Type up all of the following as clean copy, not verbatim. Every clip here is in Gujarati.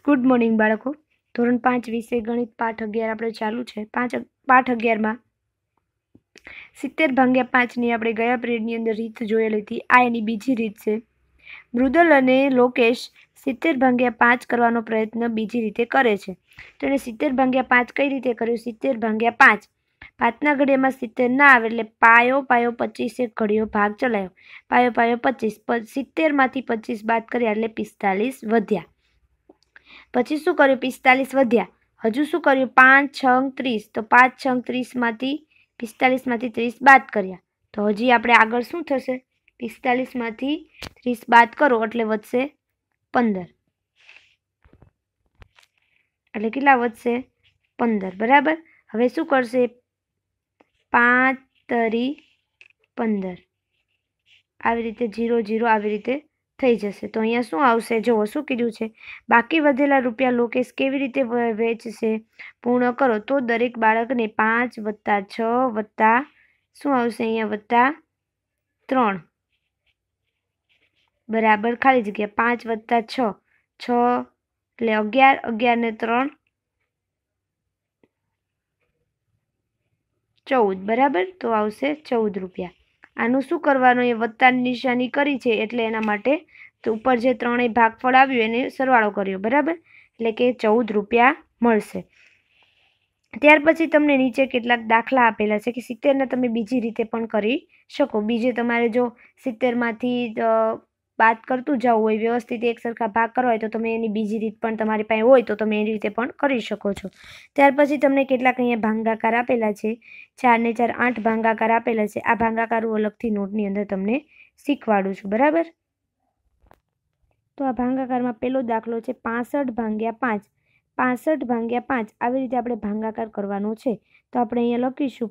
ગુડ મોર્નિંગ બાળકો. ધોરણ 5 વિષય ગણિત પાઠ 11 આપણે ચાલુ છે. પાઠ 11માં 70/5ની આપણે ગયા પિરિયડની અંદર રીત જોયેલી હતી. આ એની બીજી રીત છે. મૃદલ અને લોકેશ 70/5 કરવાનો પ્રયત્ન બીજી રીતે કરે છે. તો એને 70/5 કઈ રીતે કર્યું? 70/5 5ના ઘડિયામાં 70 ના આવે એટલે પાયો 25 એક ઘડિયો ભાગ ચલાવ્યો. પાયો 25 70માંથી 25 બાદ કર્યા એટલે 45 વધ્યા. પછી શું કર્યું? 45 વધ્યા. હજુ શું કર્યું? 5 6 30. તો 5 6 30માંથી 45માંથી 30 બાદ કર્યા. તો હજી આપણે આગળ શું થશે? 45માંથી 30 બાદ કરો એટલે વધશે 15. એટલે કેટલા વધશે? 15. બરાબર. હવે શું કરશે? 5 તરી 15. આવી રીતે 0 0 આવી રીતે થઈ જશે. તો અહીંયા શું આવશે? જુઓ શું કીધું છે. બાકી વધેલા રૂપિયા લોકેશ કેવી રીતે વેચશે? પૂર્ણ કરો. તો દરેક બાળકને 5 + 6 + શું આવશે અહીંયા? +3 બરાબર ખાલી જગ્યા 5 + 6 6 એટલે 11 11 ને 3 14 બરાબર. તો આવશે 14 રૂપિયા. આનું શું કરવાનું? એ વત્તાની નિશાની કરી છે એટલે એના માટે તો ઉપર જે ત્રણેય ભાગફળ આવ્યું એને સરવાળો કર્યો. બરાબર. એટલે કે 14 રૂપિયા મળશે. ત્યાર પછી તમને નીચે કેટલાક દાખલા આપેલા છે કે 70ના તમે બીજી રીતે પણ કરી શકો. બીજે તમારે જો 70માંથી બાદ કરતું જવું હોય, વ્યવસ્થિત એક સરખા ભાગ કરવા હોય તો તમે એની બીજી રીત પણ તમારી પાસે હોય તો તમે એની રીતે પણ કરી શકો છો. ત્યાર પછી તમને કેટલાક અહીંયા ભાગાકાર આપેલા છે. 4 ને 4 8 ભાગાકાર આપેલા છે. આ ભાગાકાર હું અલગથી નોટની અંદર તમને શીખવાડું છું. બરાબર. તો આ ભાગાકારમાં પહેલો દાખલો છે 65/5. 65/5 આવી રીતે આપણે ભાગાકાર કરવાનો છે. તો આપણે અહીંયા લખીશું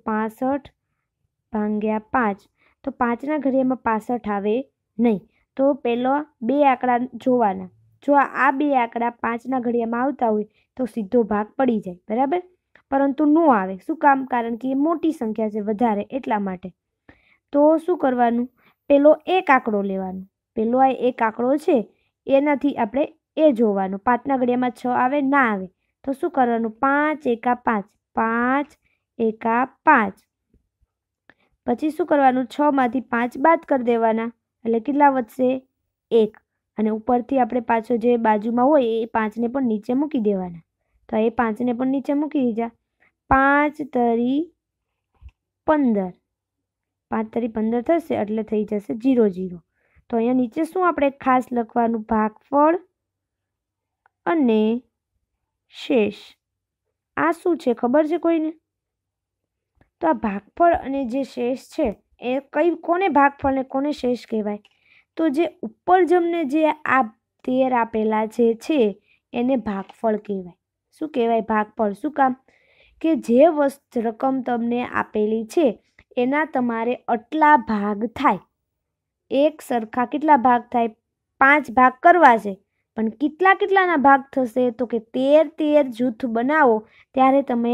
65/5. તો 5ના ઘડિયામાં 65 આવે નહીં. તો પહેલો બે આંકડા જોવાના. જો આ બે આંકડા 5ના ઘડિયામાં આવતા હોય તો સીધો ભાગ પડી જાય. બરાબર. પરંતુ ન આવે. શું કામ? કારણ કે એ મોટી સંખ્યા છે, વધારે, એટલા માટે. તો શું કરવાનું? પેલો એક આંકડો લેવાનો. પેલો આ એક આંકડો છે એનાથી આપણે એ જોવાનું. 5ના ઘડિયામાં 6 આવે ના આવે તો શું કરવાનું? 5 × 5 5 × 5. પછી શું કરવાનું? 6માંથી 5 બાદ કરી દેવાના એટલે કેટલા વધશે? 1. અને ઉપરથી આપણે પાછો જે બાજુમાં હોય એ 5ને પણ નીચે મૂકી દેવાના. તો એ 5ને પણ નીચે મૂકી દીધા. 5 તરી 15. 5 તરી 15 થશે એટલે થઈ જશે 0 0. તો અહીંયા નીચે શું આપણે ખાસ લખવાનું? ભાગફળ અને શેષ. આ શું છે ખબર છે કોઈને? તો આ ભાગફળ અને જે શેષ છે એ કોને ભાગફળ ને કોને શેષ કહેવાય? તો જે ઉપર જમને જે આ 13 આપેલા છે એને ભાગફળ કહેવાય. શું કહેવાય? ભાગફળ. શું કામ? કે જે રકમ તમને આપેલી છે એના તમારે આટલા ભાગ થાય. એક સરખા કેટલા ભાગ થાય? 5 ભાગ કરવા છે. પણ કેટલાના ભાગ થશે? તો કે 13 જૂથ બનાવો ત્યારે તમે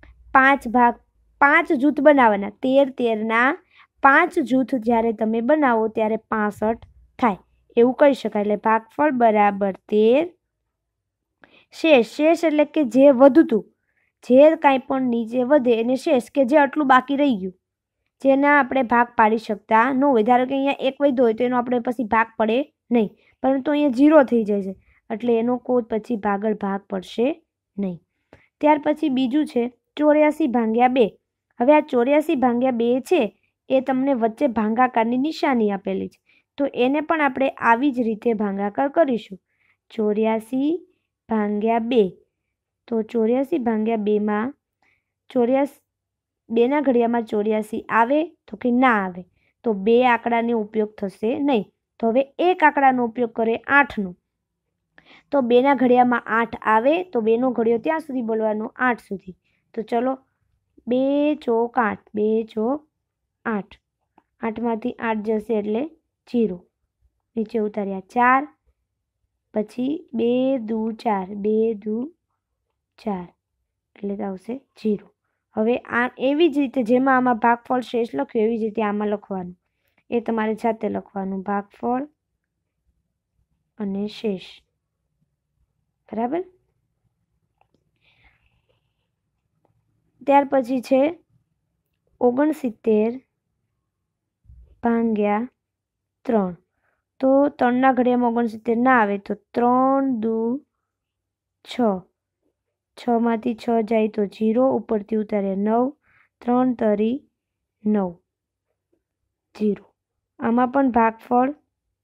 5 જૂથ બનાવવાના. 13ના 5 જૂથ જ્યારે તમે બનાવો ત્યારે 65 થાય એવું કહી શકાય. એટલે ભાગફળ બરાબર 13. શેષ એટલે કે જે વધતું, જે કાંઈ પણ નીચે વધે એને શેષ, કે જે આટલું બાકી રહી ગયું, જેના આપણે ભાગ પાડી શકતા ન હોય. ધારો કે અહીંયા 1 વધ્યો હોય તો એનો આપણે પછી ભાગ પડે નહીં, પરંતુ અહીંયા 0 થઈ જાય છે એટલે એનો કોઈ પછી ભાગ પડશે નહીં. ત્યાર પછી બીજું છે 84/2. હવે આ 84/2 છે એ તમને વચ્ચે ભાગાકારની નિશાની આપેલી છે. તો એને પણ આપણે આવી જ રીતે ભાગાકાર કરીશું. 84/2. તો 84/2માં 2ના ઘડિયામાં 84 આવે તો કે ના આવે? તો બે આંકડાનો ઉપયોગ થશે નહીં. તો હવે એક આંકડાનો ઉપયોગ કરે 8નો. તો 2ના ઘડિયામાં 8 આવે તો 2નો ઘડિયો ત્યાં સુધી બોલવાનો 8 સુધી. તો ચલો 2 ચોક 8. 2 ચોક 8. 8માંથી 8 જશે એટલે 0. નીચે ઉતાર્યા 4. પછી 2 દુ 4. 2 દુ 4 એટલે આવશે 0. હવે આ એવી જ રીતે જેમાં આમાં ભાગફળ શેષ લખ્યું એવી જ રીતે આમાં લખવાનું. એ તમારે જાતે લખવાનું. ભાગફળ અને શેષ. બરાબર. ત્યાર પછી છે 69 ભાગ્યા 3. તો 3ના ઘડિયામાં 69 ના આવે તો 3 દુ 6. 6માંથી 6 જાય તો 0, ઉપરથી ઉતારે 9, 3 તરી 9, 0. આમાં પણ ભાગફળ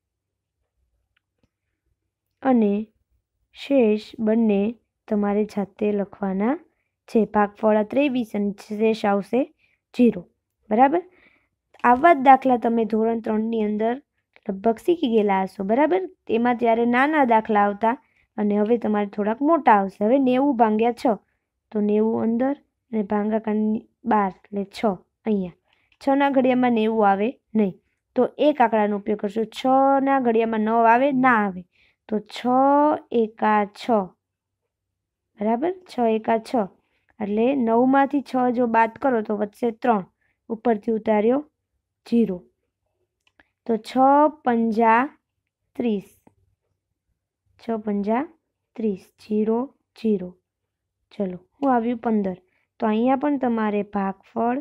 અને શેષ બંને તમારે જાતે લખવાના છે. ભાગફળ 23 અને શેષ આવશે 0. બરાબર. આવા જ દાખલા તમે ધોરણ 3ની અંદર લગભગ શીખી ગયેલા હશો. બરાબર. તેમાં ત્યારે નાના દાખલા આવતા અને હવે તમારે થોડાક મોટા આવશે. હવે 90 ભાગ્યા 6 તો 90 અંદર અને ભાગાકારની 12 એટલે 6 અહીંયા. 6ના ઘડિયામાં 90 આવે નહીં તો એક આંકડાનો ઉપયોગ કરશો. 6ના ઘડિયામાં 9 આવે ના આવે તો 6 એકા 6. બરાબર. 6 એકા 6 એટલે 9માંથી 6 જો બાદ કરો તો વધશે 3, ઉપરથી ઉતાર્યો 0. તો 6 પંજા 30. 6 પંજા 30. 0 0. ચલો હું આવ્યું 15. તો અહીંયા પણ તમારે ભાગફળ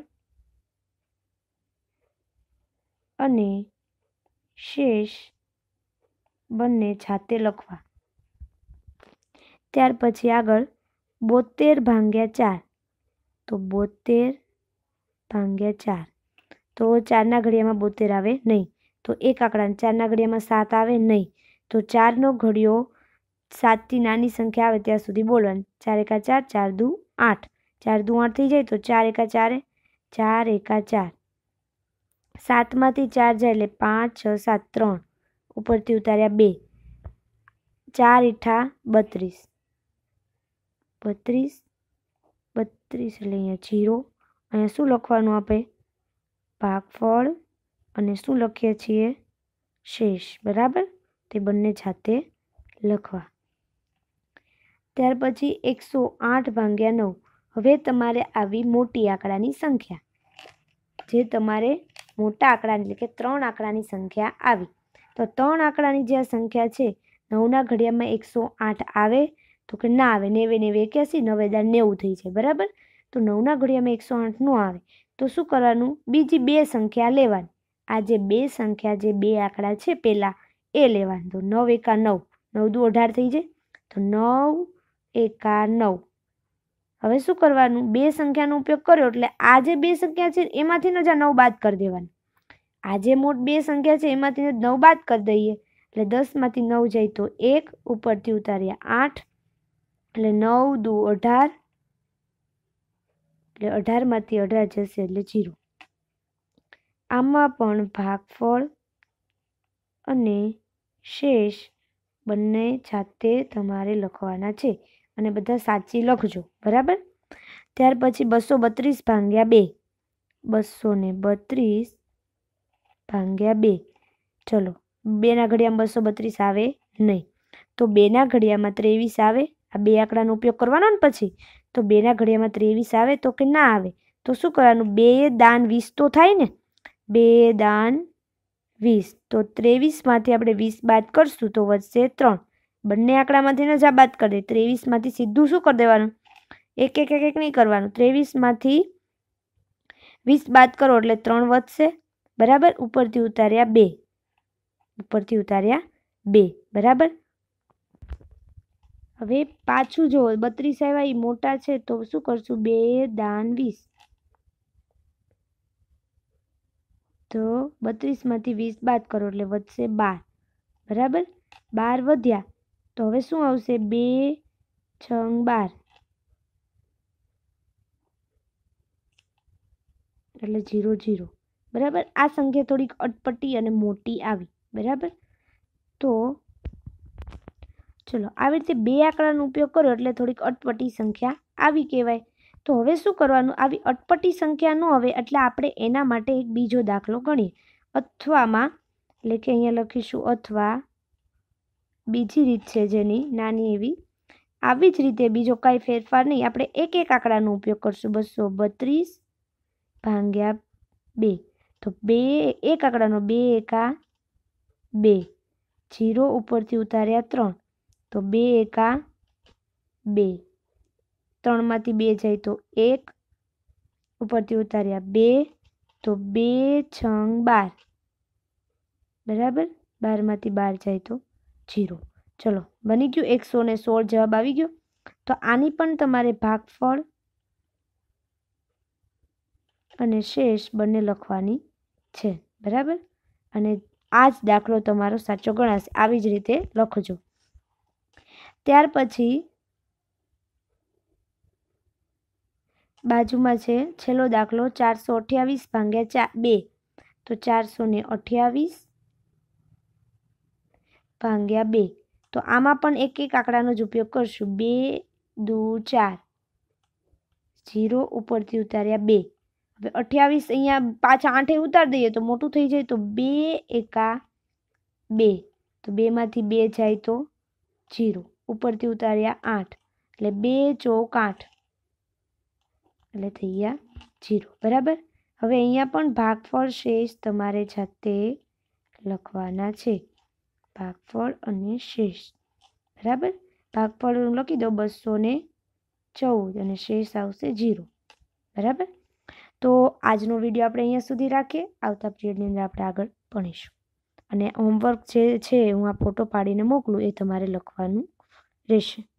અને શેષ બંને જાતે લખવા. ત્યાર પછી આગળ 72 ભાગ્યા 4. તો 72 ભાગ્યા 4. તો 4ના ઘડિયામાં 72 આવે નહીં તો એક આંકડા. 4ના ઘડિયામાં 7 આવે નહીં તો 4નો ઘડિયો 7થી નાની સંખ્યા આવે ત્યાં સુધી બોલવાનું. 4 એકા 4, 4 દુ 8. 4 દુ 8 થઈ જાય તો 4 એકા 4, 4 એકા 4. 7માંથી 4 જાય એટલે 5 6 7 3, ઉપરથી ઉતાર્યા 2. 4 એઠા 32. 32 એટલે અહીંયા 0. અહીંયા શું લખવાનું આપણે? ભાગફળ અને શું લખીએ છીએ? શેષ. બરાબર. તે બંને જાતે લખવા. ત્યાર પછી 108 ભાગ્યા 9. હવે તમારે આવી મોટી આંકડાની સંખ્યા, જે તમારે મોટા આંકડા એટલે કે 3 આંકડાની સંખ્યા આવી. તો 3 આંકડાની જે આ સંખ્યા છે 9ના ઘડિયામાં 108 આવે તો કે ના આવે. 90 90 81, 90 90 થઈ જાય. બરાબર. તો 9ના ઘડિયામાં 108 ન આવે તો શું કરવાનું? બીજી 2 સંખ્યા લેવાની. આ જે 2 સંખ્યા જે 2 આંકડા છે પહેલાં એ લેવાનું. તો 9 એકા 9, 9 દુ 18 થઈ જાય તો 9 એકા 9. હવે શું કરવાનું? 2 સંખ્યાનો ઉપયોગ કર્યો એટલે આ જે 2 સંખ્યા છે એમાંથી જ આ 9 બાદ કરી દેવાનું. આ જે મોટ 2 સંખ્યા છે એમાંથી 9 બાદ કરી દઈએ એટલે 10માંથી 9 જાય તો 1, ઉપરથી ઉતાર્યા 8 એટલે 9 દુ 18 એટલે 18માંથી 18 જશે એટલે 0. આમાં પણ ભાગફળ અને શેષ બંને જાતે તમારે લખવાના છે અને બધા સાચી લખજો. બરાબર. ત્યાર પછી 232 ભાગ્યા 2. 232 ભાગ્યા 2. ચલો 2ના ઘડિયામાં 232 આવે નહીં તો 2ના ઘડિયામાં 23 આવે. આ 2 આંકડાનો ઉપયોગ કરવાનો ને પછી તો 2ના ઘડિયામાં 23 આવે તો કે ના આવે તો શું કરવાનું? 2 દાન 20 તો થાય ને. 2 દાન 20 તો 23માંથી આપણે 20 બાદ કરશું તો વધશે 3. બંને આંકડામાંથી જ આ બાદ કરી દે. 23માંથી સીધું શું કરી દેવાનું? એક એક એક એક નહીં કરવાનું. 23માંથી 20 બાદ કરો એટલે 3 વધશે. બરાબર. ઉપરથી ઉતાર્યા 2. ઉપરથી ઉતાર્યા 2. બરાબર. હવે પાછું જો 32 આવ્યા એ મોટા છે તો શું કરશું? 2 દાન 20. તો 32માંથી 20 બાદ કરો એટલે વધશે 12. બરાબર. 12 વધ્યા તો હવે શું આવશે? 2 6 12 એટલે 0 0. બરાબર. આ સંખ્યા થોડીક અટપટી અને મોટી આવી. બરાબર. તો ચલો આવી રીતે 2 આંકડાનો ઉપયોગ કરો એટલે થોડીક અટપટી સંખ્યા આવી કહેવાય. તો હવે શું કરવાનું? આવી અટપટી સંખ્યા ન આવે એટલે આપણે એના માટે એક બીજો દાખલો ગણીએ. અથવામાં એટલે કે અહીંયા લખીશું અથવા બીજી રીત છે જેની નાની એવી. આવી જ રીતે બીજો કાંઈ ફેરફાર નહીં. આપણે એક એક આંકડાનો ઉપયોગ કરશું. 232 ભાગ્યા 2. તો 2 એક આંકડાનો 2 એકા 2, 0 ઉપરથી ઉતાર્યા 3 તો 2 એકા 2 3માંથી 2 જાય તો 1 ઉપરથી ઉતાર્યા 2 તો 2 છંગ 12 બરાબર 12માંથી 12 જાય તો 0. ચલો બની ગયું 116 જવાબ આવી ગયો. તો આની પણ તમારે ભાગફળ અને શેષ બંને લખવાની છે બરાબર. અને આ જ દાખલો તમારો સાચો ગણાશે. આવી જ રીતે લખજો. ત્યાર પછી બાજુમાં છે છેલ્લો દાખલો 428 ભાગ્યા 2. તો 428 ભાગ્યા 2. તો આમાં પણ એક એક આંકડાનો જ ઉપયોગ કરશું. 2 દુ 4 0 ઉપરથી ઉતાર્યા 2. હવે 28 અહીંયા પાછા 8 ઉતારી દઈએ તો મોટું થઈ જાય. તો 2 એકા 2 તો 2માંથી 2 જાય તો 0 ઉપરથી ઉતાર્યા 8 એટલે 2 ચોક 8 એટલે થઈ ગયા 0 બરાબર. હવે અહીંયા પણ ભાગફળ શેષ તમારે જાતે લખવાના છે. ભાગફળ અને શેષ બરાબર. ભાગફળ હું લખી દઉં 214 અને શેષ આવશે 0 બરાબર. તો આજનો વિડીયો આપણે અહીંયા સુધી રાખીએ. આવતા પીરિયડની અંદર આપણે આગળ ભણીશું. અને હોમવર્ક જે છે હું આ ફોટો પાડીને મોકલું એ તમારે લખવાનું રહેશે.